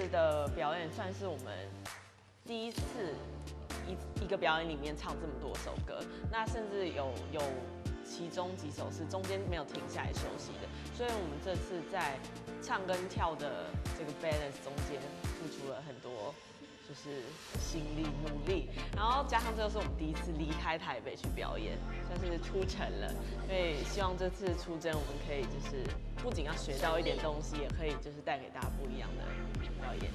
次的表演算是我们第一次一个表演里面唱这么多首歌，那甚至有其中几首是中间没有停下来休息的，所以我们这次在唱跟跳的这个 balance 中间付出了很多。就是心力努力，然后加上这个是我们第一次离开台北去表演，算是出城了。所以希望这次出征，我们可以就是不仅要学到一点东西，也可以就是带给大家不一样的表演。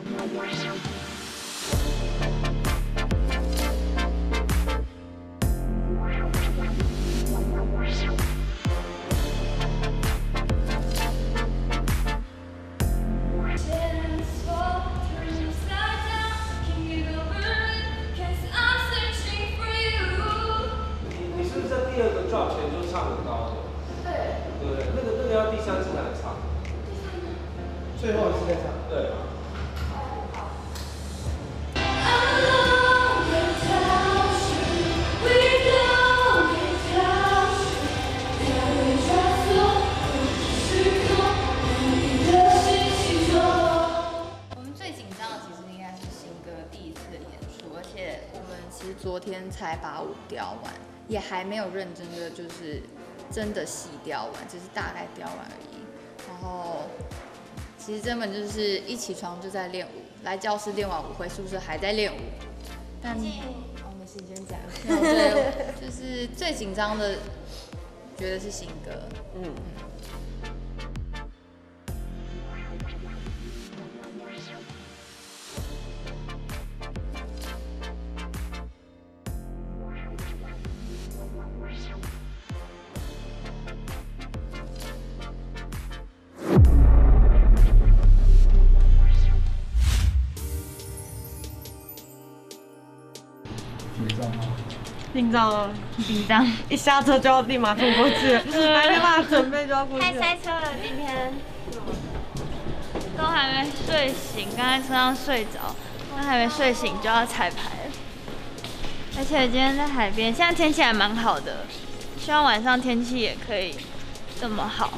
最后一次再唱。对。 我们最紧张的其实应该是新歌第一次的演出，而且我们其实昨天才把舞雕完，也还没有认真的就是真的细雕完，只是大概雕完而已。然后。其实根本就是一起床就在练舞，来教室练完舞回宿舍还在练舞。但没事，你先讲。对，就是最紧张的，觉得是新歌。 紧张了， 紧张， 一下车就要立马冲过去，还没办法准备就要过去。 太塞车了，今天都还没睡醒，刚在车上睡着，都还没睡醒就要彩排了。而且今天在海边，现在天气还蛮好的，希望晚上天气也可以这么好。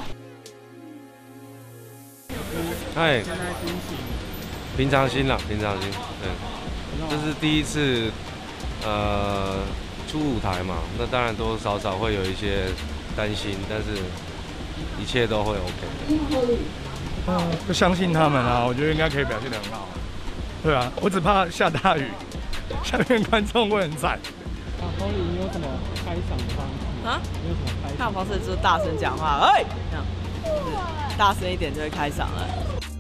嗨，平常心啦，平常心，对，这是第一次，出舞台嘛，那当然多多少少会有一些担心，但是一切都会 OK 的。 就相信他们啊，我觉得应该可以表现得很好。对啊，我只怕下大雨，下面观众会很惨。 红宇，你有什么开场的方式啊？你有什么开场方式？就是大声讲话，哎，这样，就是大声一点就会开嗓了。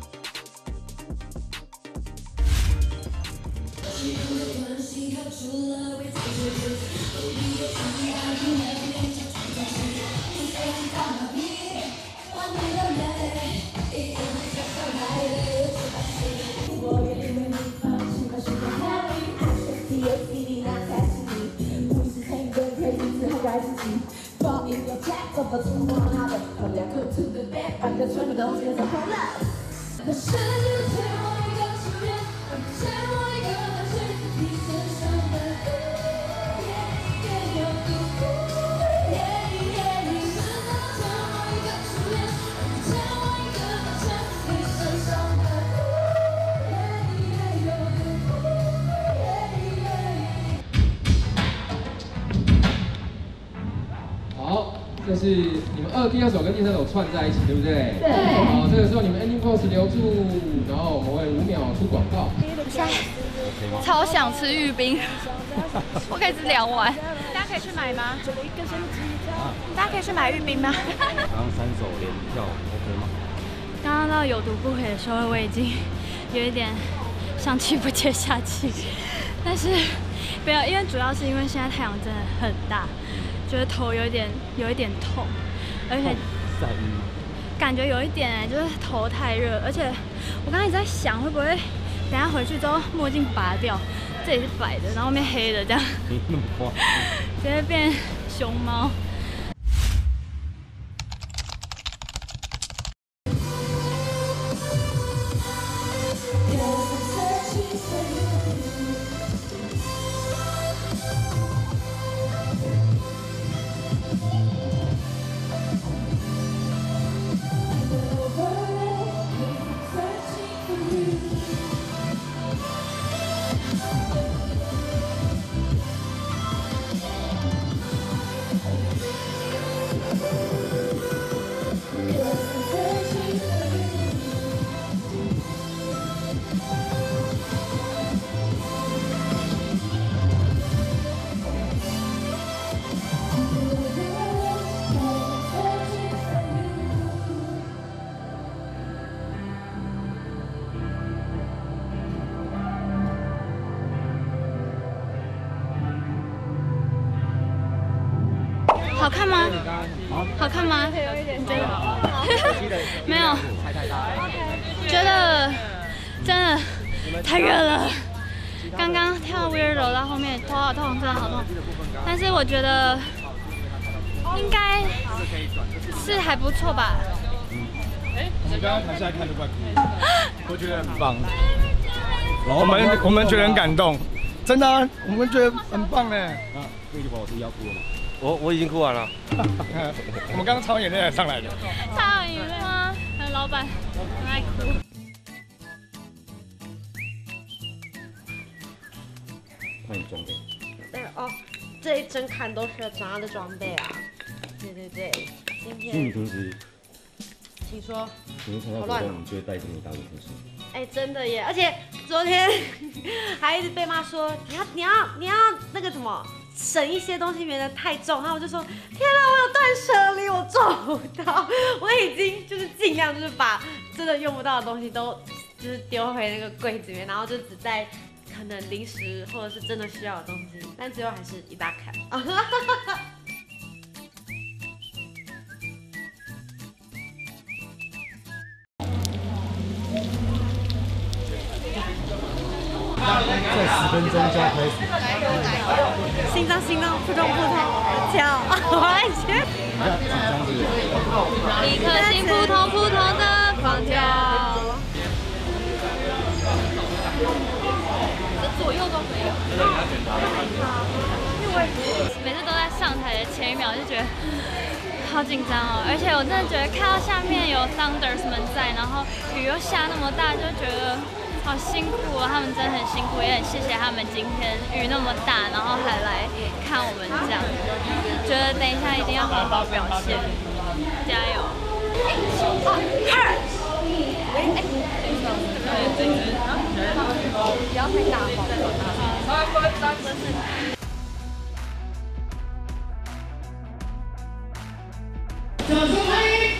这是你们第二首跟第三首串在一起，对不对？对。好，这个时候你们 ending pose 留住，然后我们会5秒出广告。 超想吃玉冰，我可以吃2碗。 大家可以去买吗？大家可以去买玉冰吗？ 刚刚3首连跳 OK 吗？ 刚刚到有毒不可以的时候，我已经有一点上气不接下气，但是没有，因为主要是因为现在太阳真的很大。觉得头有一点痛，而且感觉有一点就是头太热，而且我刚才一直在想会不会等下回去之后墨镜拔掉，这里是白的，然后后面黑的这样，直接变熊猫。 看吗？好看吗？你觉得？没有，觉得真的太热了。刚刚跳 Weird 走到后面，头好痛，真的好痛。但是我觉得应该是还不错吧。 我们刚刚台下看都快哭了，我觉得很棒。我们觉得很感动，真的、啊，我们觉得很棒呢。 那可以就把我要哭了吗？ 我已经哭完了。 我们刚刚擦眼泪才上来的。 擦眼泪吗？老板很爱哭。 换你装备。 对哦，这一整看都是长安的装备啊。对对对，今所以你天平时听说， 参加活动，你就会带这么一大个东西。 哎，真的耶！而且昨天还一直被骂说你要那个什么省一些东西，免得太重。然后我就说天哪，我有断舍离，我做不到。我已经就是尽量就是把真的用不到的东西都就是丢回那个柜子里面，然后就只带可能零食或者是真的需要的东西，但最后还是一大坎。 在10分钟就要开始。 心脏扑通扑通跳，我爱去。 你看紧张是不是？ 一颗心扑通扑通的狂跳。这左右都可以。每次都在上台的前1秒就觉得好紧张哦，而且我真的觉得看到下面有 Thunders 们在，然后雨又下那么大，就觉得好辛苦哦，他们真的很辛苦，也很谢谢他们今天雨那么大，然后还来看我们这样，觉得等一下一定要好好表现，加油！ 不要太大方。 掌声欢迎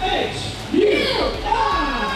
H.U.I。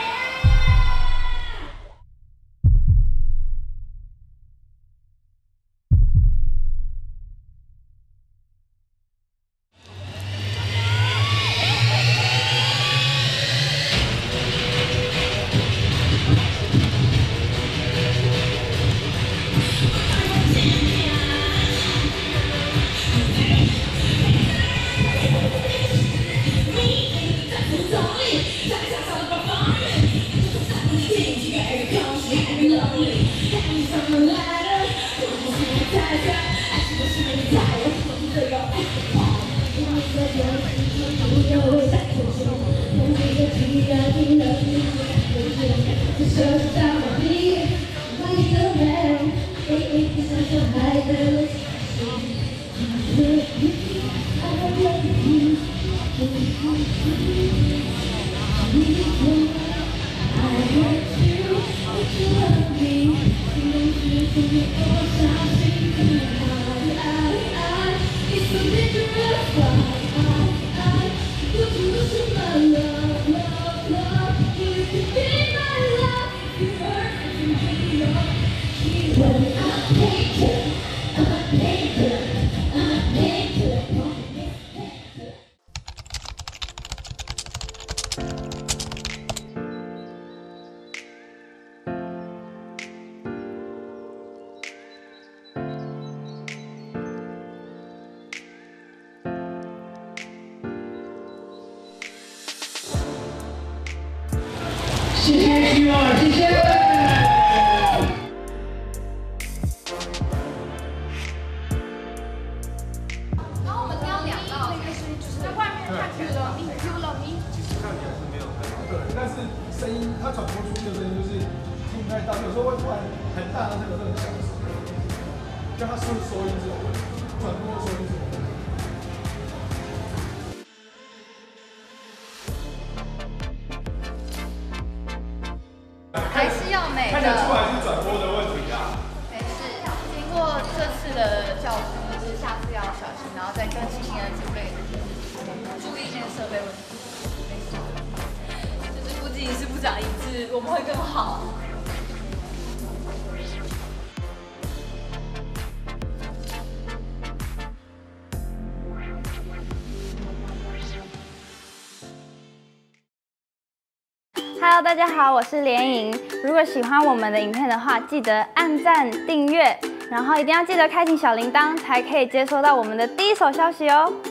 谢谢希望，谢谢。 然后我们挑2道，就是在外面看起来的 include 其实看起来是没有太大的，但是声音它传播出去的声音就是听不太到，有时候会突然很大，但是有时候很小的声音，就它是收音是有问题，传播收音是有问题。 还是要美的。 看得出来是转播的问题啊。 没事，经过这次的教训，就是下次要小心，然后再更新的准备，注意那个设备问题。没事，就是不仅是不长一致，我们会更好。 Hello， 大家好，我是连莹。如果喜欢我们的影片的话，记得按赞、订阅，然后一定要记得开启小铃铛，才可以接收到我们的第一手消息哦。